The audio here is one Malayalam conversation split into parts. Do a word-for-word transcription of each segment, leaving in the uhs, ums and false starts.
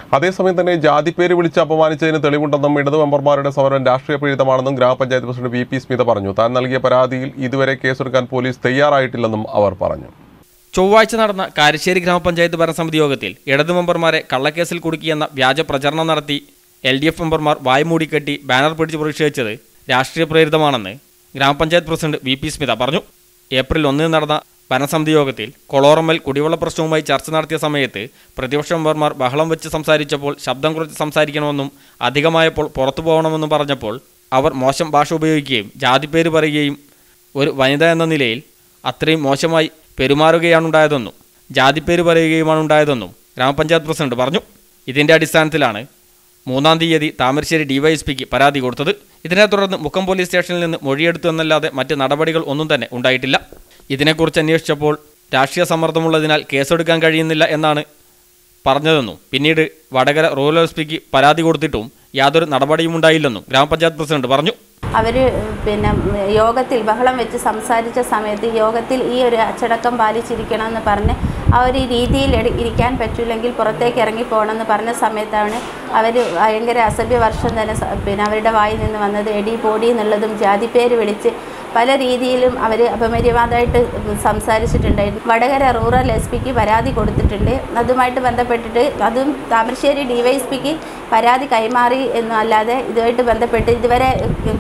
അതേസമയം തന്നെ ജാതിപ്പേര് വിളിച്ച് അപമാനിച്ചതിന് തെളിവുണ്ടെന്നും ഇടതു മെമ്പർമാരുടെ സമരം രാഷ്ട്രീയ പ്രേരിതമാണെന്നും ഗ്രാമപഞ്ചായത്ത് പ്രസിഡന്റ് വി പി സ്മിത പറഞ്ഞു. താൻ നൽകിയ പരാതിയിൽ ഇതുവരെ കേസെടുക്കാൻ പോലീസ് തയ്യാറായിട്ടില്ലെന്നും അവർ പറഞ്ഞു. ചൊവ്വാഴ്ച നടന്ന കാരശ്ശേരി ഗ്രാമപഞ്ചായത്ത് ഭരണസമിതി യോഗത്തിൽ ഇടതു മെമ്പർമാരെ കള്ളക്കേസിൽ കുടുക്കിയെന്ന വ്യാജ പ്രചരണം നടത്തി എൽ ഡി എഫ് മെമ്പർമാർ വായ്മൂടിക്കെട്ടി ബാനർ പിടിച്ച് പ്രതിഷേധിച്ചത് രാഷ്ട്രീയ പ്രേരിതമാണെന്ന് ഗ്രാമപഞ്ചായത്ത് പ്രസിഡന്റ് വി പി സ്മിത പറഞ്ഞു. ഏപ്രിൽ ഒന്നിന് നടന്ന ഭരണസമിതി യോഗത്തിൽ കൊളോറമ്മൽ കുടിവെള്ള പ്രശ്നവുമായി ചർച്ച നടത്തിയ സമയത്ത് പ്രതിപക്ഷ മെമ്പർമാർ ബഹളം വെച്ച് സംസാരിച്ചപ്പോൾ ശബ്ദം കുറച്ച് സംസാരിക്കണമെന്നും അധികമായപ്പോൾ പുറത്തു പോകണമെന്നും പറഞ്ഞപ്പോൾ അവർ മോശം ഭാഷ ഉപയോഗിക്കുകയും ജാതിപ്പേര് പറയുകയും ഒരു വനിത എന്ന നിലയിൽ അത്രയും മോശമായി പെരുമാറുകയാണുണ്ടായതെന്നും ജാതിപ്പേര് പറയുകയുമാണ് ഉണ്ടായതെന്നും ഗ്രാമപഞ്ചായത്ത് പ്രസിഡന്റ് പറഞ്ഞു. ഇതിൻ്റെ അടിസ്ഥാനത്തിലാണ് മൂന്നാം തീയതി താമരശ്ശേരി ഡിവൈഎസ്പിക്ക് പരാതി കൊടുത്തത്. ഇതിനെ തുടർന്ന് മുക്കം പോലീസ് സ്റ്റേഷനിൽ നിന്ന് മൊഴിയെടുത്തു എന്നല്ലാതെ മറ്റ് നടപടികൾ ഒന്നും തന്നെ ഉണ്ടായിട്ടില്ല. ഇതിനെക്കുറിച്ച് അന്വേഷിച്ചപ്പോൾ രാഷ്ട്രീയ സമ്മർദ്ദമുള്ളതിനാൽ കേസെടുക്കാൻ കഴിയുന്നില്ല എന്നാണ് പറഞ്ഞതെന്നും പിന്നീട് വടകര റൂറൽ എസ് പിക്ക് പരാതി കൊടുത്തിട്ടും യാതൊരു നടപടിയും ഉണ്ടായില്ലെന്നും ഗ്രാമപഞ്ചായത്ത് പ്രസിഡന്റ് പറഞ്ഞു. അവർ പിന്നെ യോഗത്തിൽ ബഹളം വെച്ച് സംസാരിച്ച സമയത്ത് യോഗത്തിൽ ഈ ഒരു അച്ചടക്കം പാലിച്ചിരിക്കണമെന്ന് പറഞ്ഞ് ആ ഒരു രീതിയിൽ ഇരിക്കാൻ പറ്റില്ലെങ്കിൽ പുറത്തേക്ക് ഇറങ്ങിപ്പോകണമെന്ന് പറഞ്ഞ സമയത്താണ് അവർ ഭയങ്കര അസഭ്യവർഷം തന്നെ പിന്നെ അവരുടെ വായിൽ നിന്ന് വന്നത്. എടി പോടി എന്നുള്ളതും ജാതിപ്പേര് വിളിച്ച് പല രീതിയിലും അവർ അപമര്യാദയായിട്ട് സംസാരിച്ചിട്ടുണ്ടായിരുന്നു. വടകര റൂറൽ എസ് പിക്ക് പരാതി കൊടുത്തിട്ടുണ്ട്. അതുമായിട്ട് ബന്ധപ്പെട്ടിട്ട് അതും താമരശ്ശേരി ഡിവൈഎസ്പിക്ക് പരാതി കൈമാറി എന്നല്ലാതെ ഇതുമായിട്ട് ബന്ധപ്പെട്ട് ഇതുവരെ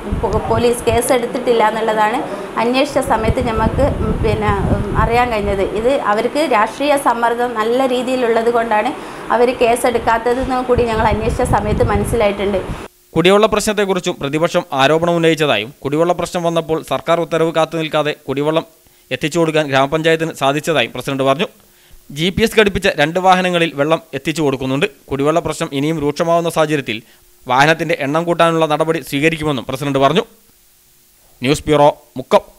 പോലീസ് കേസെടുത്തിട്ടില്ല എന്നുള്ളതാണ് അന്വേഷിച്ച സമയത്ത് നമുക്ക് പിന്നെ അറിയാൻ കഴിഞ്ഞത്. ഇത് അവർക്ക് രാഷ്ട്രീയ സമ്മർദ്ദം നല്ല രീതിയിലുള്ളത് കൊണ്ടാണ് അവർ കേസെടുക്കാത്തതെന്ന് കൂടി ഞങ്ങൾ അന്വേഷിച്ച സമയത്ത് മനസ്സിലായിട്ടുണ്ട്. കുടിവെള്ള പ്രശ്നത്തെക്കുറിച്ചും പ്രതിപക്ഷം ആരോപണം ഉന്നയിച്ചതായും കുടിവെള്ള പ്രശ്നം വന്നപ്പോൾ സർക്കാർ ഉത്തരവ് കാത്തു നിൽക്കാതെ കുടിവെള്ളം എത്തിച്ചു കൊടുക്കാൻ ഗ്രാമപഞ്ചായത്തിന് സാധിച്ചതായും പ്രസിഡന്റ് പറഞ്ഞു. ജി പി എസ് ഘടിപ്പിച്ച രണ്ട് വാഹനങ്ങളിൽ വെള്ളം എത്തിച്ചു കൊടുക്കുന്നുണ്ട്. കുടിവെള്ള പ്രശ്നം ഇനിയും രൂക്ഷമാവുന്ന സാഹചര്യത്തിൽ വാഹനത്തിന്റെ എണ്ണം കൂട്ടാനുള്ള നടപടി സ്വീകരിക്കുമെന്നും പ്രസിഡന്റ് പറഞ്ഞു. News bureau, Mukkam.